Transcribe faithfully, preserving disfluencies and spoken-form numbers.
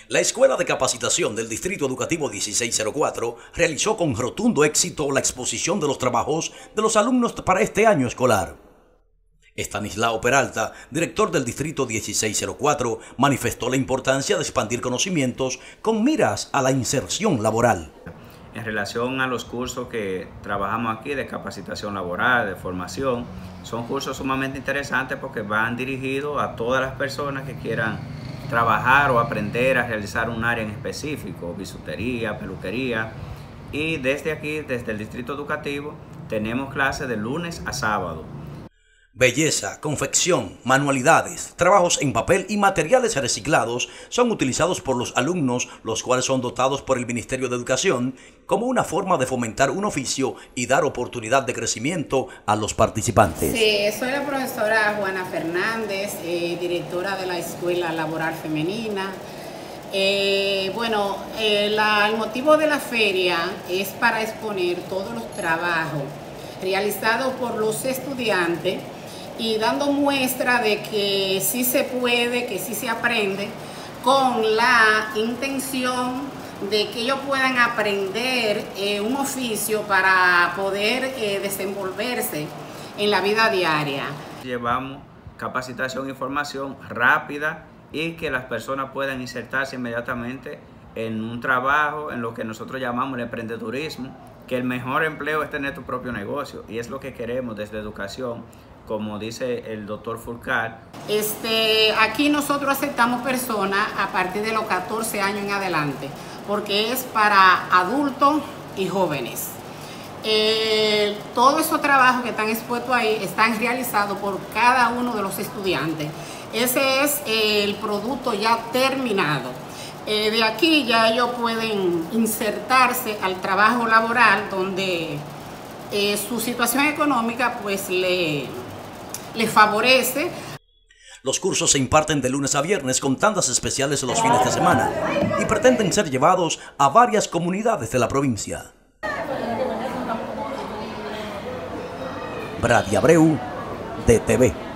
La Escuela de Capacitación del Distrito Educativo dieciséis cero cuatro realizó con rotundo éxito la exposición de los trabajos de los alumnos para este año escolar. Estanislao Peralta, director del Distrito dieciséis cero cuatro, manifestó la importancia de expandir conocimientos con miras a la inserción laboral. En relación a los cursos que trabajamos aquí de capacitación laboral, de formación, son cursos sumamente interesantes porque van dirigidos a todas las personas que quieran trabajar o aprender a realizar un área en específico, bisutería, peluquería. Y desde aquí, desde el Distrito Educativo, tenemos clases de lunes a sábado. Belleza, confección, manualidades, trabajos en papel y materiales reciclados son utilizados por los alumnos, los cuales son dotados por el Ministerio de Educación como una forma de fomentar un oficio y dar oportunidad de crecimiento a los participantes. Sí, soy la profesora Juana Fernández, eh, directora de la Escuela Laboral Femenina. Eh, bueno, eh, la, el motivo de la feria es para exponer todos los trabajos realizados por los estudiantes y dando muestra de que sí se puede, que sí se aprende, con la intención de que ellos puedan aprender eh, un oficio para poder eh, desenvolverse en la vida diaria. Llevamos capacitación e información rápida y que las personas puedan insertarse inmediatamente en un trabajo, en lo que nosotros llamamos el emprendedurismo, que el mejor empleo es tener tu propio negocio y es lo que queremos desde educación, como dice el doctor Fulcar. Este, aquí nosotros aceptamos personas a partir de los catorce años en adelante, porque es para adultos y jóvenes. Eh, todos esos trabajos que están expuestos ahí están realizados por cada uno de los estudiantes. Ese es el producto ya terminado. Eh, de aquí ya ellos pueden insertarse al trabajo laboral donde eh, su situación económica pues le, le favorece. Los cursos se imparten de lunes a viernes con tandas especiales los fines de semana y pretenden ser llevados a varias comunidades de la provincia. Brady Abreu, D T V.